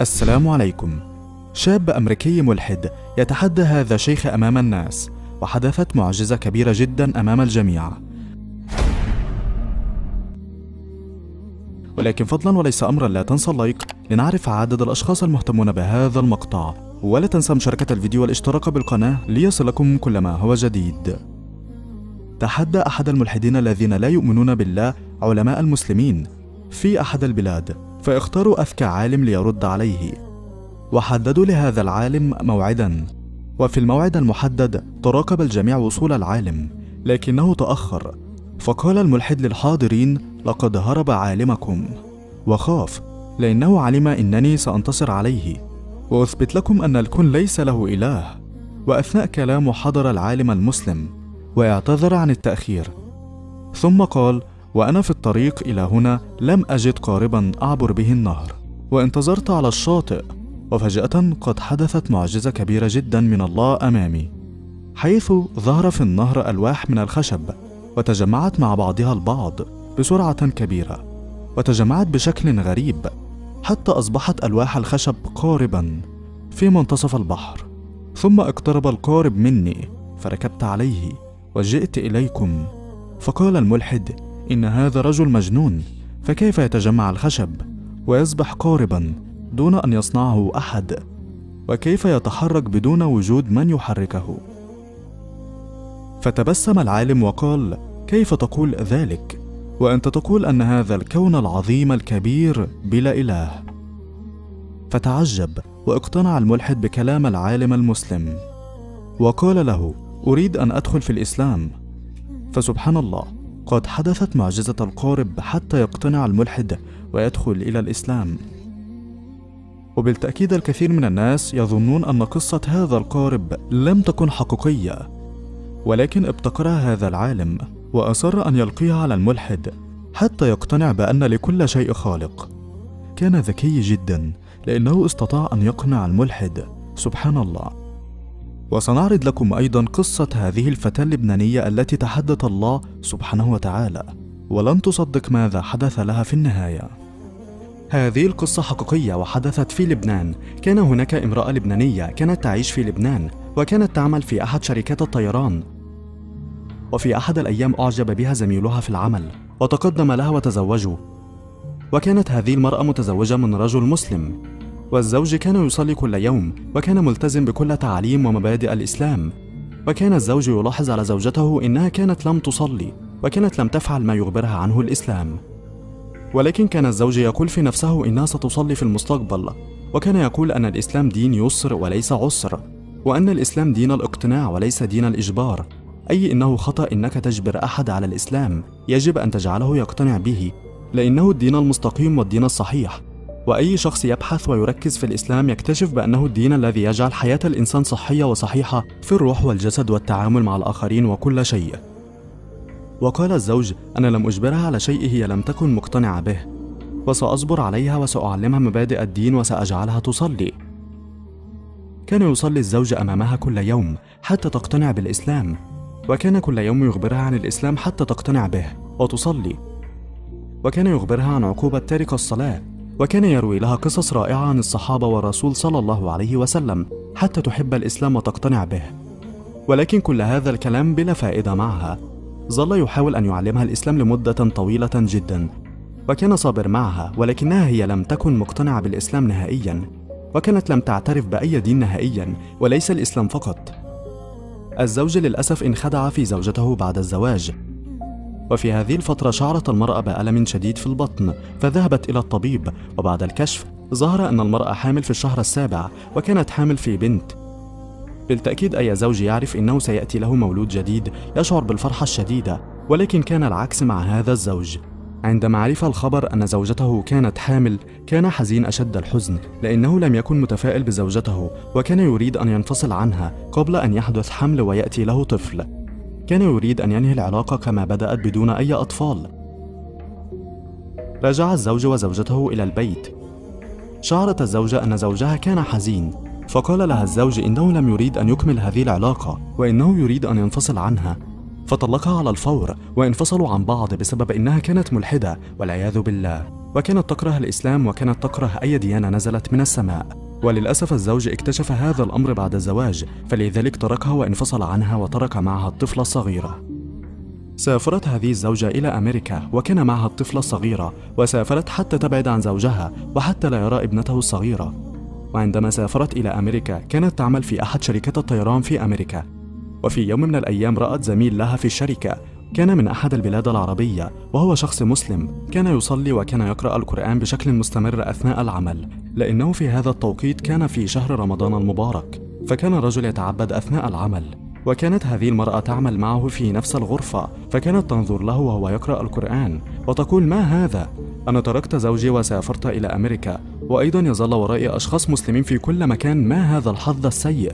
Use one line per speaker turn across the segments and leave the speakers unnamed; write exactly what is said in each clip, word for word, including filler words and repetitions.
السلام عليكم. شاب أمريكي ملحد يتحدى هذا الشيخ أمام الناس، وحدثت معجزة كبيرة جدا أمام الجميع. ولكن فضلا وليس أمرا، لا تنسى اللايك لنعرف عدد الأشخاص المهتمون بهذا المقطع، ولا تنسى مشاركة الفيديو والاشتراك بالقناة ليصلكم كل ما هو جديد. تحدى أحد الملحدين الذين لا يؤمنون بالله علماء المسلمين في أحد البلاد، فاختاروا أذكى عالم ليرد عليه، وحددوا لهذا العالم موعدا، وفي الموعد المحدد تراقب الجميع وصول العالم، لكنه تأخر. فقال الملحد للحاضرين: لقد هرب عالمكم، وخاف لأنه علم أنني سأنتصر عليه وأثبت لكم أن الكون ليس له إله. وأثناء كلامه حضر العالم المسلم واعتذر عن التأخير، ثم قال: وأنا في الطريق إلى هنا لم أجد قاربا أعبر به النهر، وانتظرت على الشاطئ، وفجأة قد حدثت معجزة كبيرة جدا من الله أمامي، حيث ظهر في النهر ألواح من الخشب وتجمعت مع بعضها البعض بسرعة كبيرة، وتجمعت بشكل غريب حتى أصبحت ألواح الخشب قاربا في منتصف البحر. ثم اقترب القارب مني فركبت عليه وجئت إليكم. فقال الملحد: إن هذا رجل مجنون، فكيف يتجمع الخشب ويصبح قاربا دون أن يصنعه أحد؟ وكيف يتحرك بدون وجود من يحركه؟ فتبسم العالم وقال: كيف تقول ذلك وأنت تقول أن هذا الكون العظيم الكبير بلا إله؟ فتعجب واقتنع الملحد بكلام العالم المسلم، وقال له: أريد أن أدخل في الإسلام. فسبحان الله، قد حدثت معجزة القارب حتى يقتنع الملحد ويدخل إلى الإسلام. وبالتأكيد الكثير من الناس يظنون أن قصة هذا القارب لم تكن حقيقية، ولكن ابتكرها هذا العالم وأصر أن يلقيها على الملحد حتى يقتنع بأن لكل شيء خالق. كان ذكي جدا لأنه استطاع أن يقنع الملحد، سبحان الله. وسنعرض لكم أيضا قصة هذه الفتاة اللبنانية التي تحدت الله سبحانه وتعالى، ولن تصدق ماذا حدث لها في النهاية. هذه القصة حقيقية وحدثت في لبنان. كان هناك امرأة لبنانية كانت تعيش في لبنان، وكانت تعمل في أحد شركات الطيران. وفي أحد الأيام أعجب بها زميلها في العمل وتقدم لها وتزوجوا. وكانت هذه المرأة متزوجة من رجل مسلم، والزوج كان يصلي كل يوم وكان ملتزم بكل تعاليم ومبادئ الإسلام. وكان الزوج يلاحظ على زوجته إنها كانت لم تصلي وكانت لم تفعل ما يخبرها عنه الإسلام، ولكن كان الزوج يقول في نفسه إنها ستصلي في المستقبل. وكان يقول أن الإسلام دين يسر وليس عسر، وأن الإسلام دين الاقتناع وليس دين الإجبار، أي إنه خطأ إنك تجبر أحد على الإسلام، يجب أن تجعله يقتنع به، لأنه الدين المستقيم والدين الصحيح. وأي شخص يبحث ويركز في الإسلام يكتشف بأنه الدين الذي يجعل حياة الإنسان صحية وصحيحة في الروح والجسد والتعامل مع الآخرين وكل شيء. وقال الزوج: أنا لم أجبرها على شيء هي لم تكن مقتنعة به، وسأصبر عليها وسأعلمها مبادئ الدين وسأجعلها تصلي. كان يصلي الزوج أمامها كل يوم حتى تقتنع بالإسلام، وكان كل يوم يخبرها عن الإسلام حتى تقتنع به وتصلي. وكان يخبرها عن عقوبة تارك الصلاة، وكان يروي لها قصص رائعة عن الصحابة والرسول صلى الله عليه وسلم حتى تحب الإسلام وتقتنع به. ولكن كل هذا الكلام بلا فائدة معها. ظل يحاول أن يعلمها الإسلام لمدة طويلة جدا، وكان صابر معها، ولكنها هي لم تكن مقتنعة بالإسلام نهائيا، وكانت لم تعترف بأي دين نهائيا وليس الإسلام فقط. الزوج للأسف انخدع في زوجته بعد الزواج، وفي هذه الفترة شعرت المرأة بألم شديد في البطن، فذهبت إلى الطبيب، وبعد الكشف ظهر أن المرأة حامل في الشهر السابع، وكانت حامل في بنت. بالتأكيد أي زوج يعرف أنه سيأتي له مولود جديد يشعر بالفرحة الشديدة، ولكن كان العكس مع هذا الزوج. عندما عرف الخبر أن زوجته كانت حامل كان حزين أشد الحزن، لأنه لم يكن متفائل بزوجته، وكان يريد أن ينفصل عنها قبل أن يحدث حمل ويأتي له طفل. كان يريد أن ينهي العلاقة كما بدأت بدون أي أطفال. رجع الزوج وزوجته إلى البيت. شعرت الزوجة أن زوجها كان حزين، فقال لها الزوج إنه لم يريد أن يكمل هذه العلاقة وإنه يريد أن ينفصل عنها. فطلقها على الفور، وانفصلوا عن بعض بسبب إنها كانت ملحدة والعياذ بالله، وكانت تكره الإسلام وكانت تكره أي ديانة نزلت من السماء. وللأسف الزوج اكتشف هذا الأمر بعد الزواج، فلذلك تركها وانفصل عنها وترك معها الطفلة الصغيرة. سافرت هذه الزوجة إلى أمريكا وكان معها الطفلة الصغيرة، وسافرت حتى تبعد عن زوجها وحتى لا يرى ابنته الصغيرة. وعندما سافرت إلى أمريكا كانت تعمل في أحد شركات الطيران في أمريكا، وفي يوم من الأيام رأت زميل لها في الشركة كان من أحد البلاد العربية، وهو شخص مسلم كان يصلي وكان يقرأ القرآن بشكل مستمر أثناء العمل، لأنه في هذا التوقيت كان في شهر رمضان المبارك، فكان الرجل يتعبد أثناء العمل. وكانت هذه المرأة تعمل معه في نفس الغرفة، فكانت تنظر له وهو يقرأ القرآن وتقول: ما هذا؟ أنا تركت زوجي وسافرت إلى أمريكا، وأيضا يظل ورائي أشخاص مسلمين في كل مكان، ما هذا الحظ السيء؟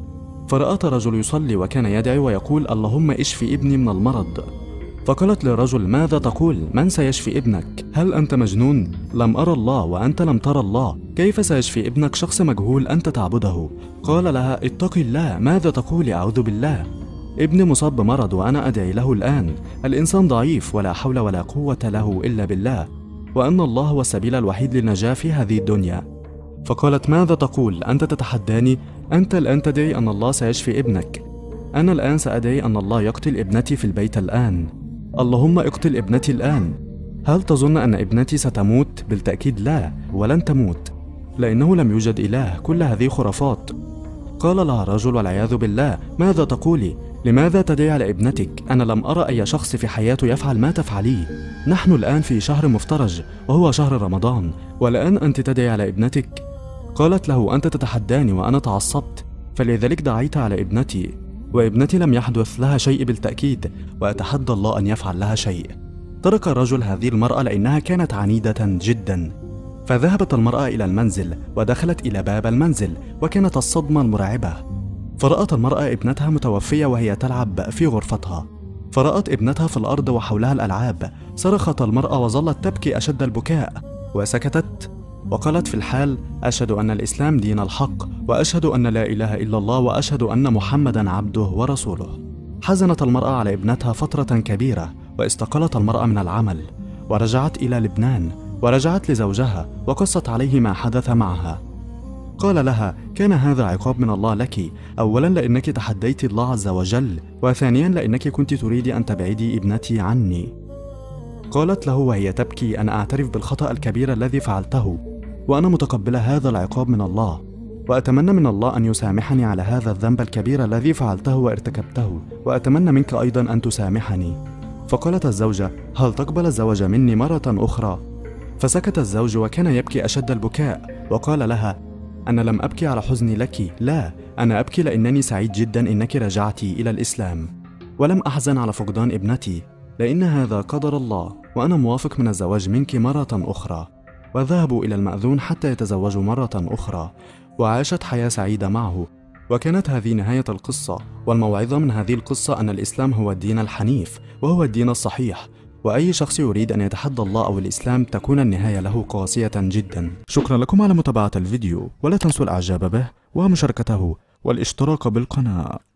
فرأت رجل يصلي وكان يدعي ويقول: اللهم اشفي ابني من المرض. فقالت للرجل: ماذا تقول؟ من سيشفي ابنك؟ هل أنت مجنون؟ لم أرى الله وأنت لم ترى الله، كيف سيشفي ابنك شخص مجهول أنت تعبده؟ قال لها: اتقي الله، ماذا تقولي؟ أعوذ بالله، ابني مصاب بمرض وأنا أدعي له الآن، الإنسان ضعيف ولا حول ولا قوة له إلا بالله، وأن الله هو السبيل الوحيد للنجاة في هذه الدنيا. فقالت: ماذا تقول؟ أنت تتحداني؟ أنت الآن تدعي أن الله سيشفي ابنك، أنا الآن سأدعي أن الله يقتل ابنتي في البيت الآن، اللهم اقتل ابنتي الآن. هل تظن أن ابنتي ستموت؟ بالتأكيد لا، ولن تموت، لأنه لم يوجد إله، كل هذه خرافات. قال لها الرجل: والعياذ بالله، ماذا تقولي؟ لماذا تدعي على ابنتك؟ أنا لم أرى أي شخص في حياته يفعل ما تفعليه، نحن الآن في شهر مفترج وهو شهر رمضان، والآن أنت تدعي على ابنتك؟ قالت له: أنت تتحداني وأنا تعصبت، فلذلك دعيت على ابنتي، وابنتي لم يحدث لها شيء بالتأكيد، وأتحدى الله أن يفعل لها شيء. ترك الرجل هذه المرأة لأنها كانت عنيدة جدا، فذهبت المرأة إلى المنزل ودخلت إلى باب المنزل، وكانت الصدمة المرعبة، فرأت المرأة ابنتها متوفية وهي تلعب في غرفتها، فرأت ابنتها في الأرض وحولها الألعاب، صرخت المرأة وظلت تبكي أشد البكاء، وسكتت وقالت في الحال: أشهد أن الإسلام دين الحق، وأشهد أن لا إله إلا الله، وأشهد أن محمدا عبده ورسوله. حزنت المرأة على ابنتها فترة كبيرة، واستقالت المرأة من العمل ورجعت إلى لبنان، ورجعت لزوجها وقصت عليه ما حدث معها. قال لها: كان هذا عقاب من الله لك، أولا لأنك تحديت الله عز وجل، وثانيا لأنك كنت تريد أن تبعدي ابنتي عني. قالت له وهي تبكي: أنا أعترف بالخطأ الكبير الذي فعلته، وأنا متقبلة هذا العقاب من الله، وأتمنى من الله أن يسامحني على هذا الذنب الكبير الذي فعلته وارتكبته، وأتمنى منك أيضا أن تسامحني. فقالت الزوجة: هل تقبل الزواج مني مرة أخرى؟ فسكت الزوج وكان يبكي أشد البكاء، وقال لها: أنا لم أبكي على حزني لك، لا، أنا أبكي لأنني سعيد جدا إنك رجعتي إلى الإسلام، ولم أحزن على فقدان ابنتي، لأن هذا قدر الله، وأنا موافق من الزواج منك مرة أخرى. وذهبوا إلى المأذون حتى يتزوجوا مرة أخرى، وعاشت حياة سعيدة معه. وكانت هذه نهاية القصة، والموعظة من هذه القصة أن الإسلام هو الدين الحنيف، وهو الدين الصحيح، وأي شخص يريد أن يتحدى الله أو الإسلام تكون النهاية له قاسية جدا. شكرا لكم على متابعة الفيديو، ولا تنسوا الإعجاب به ومشاركته والاشتراك بالقناة.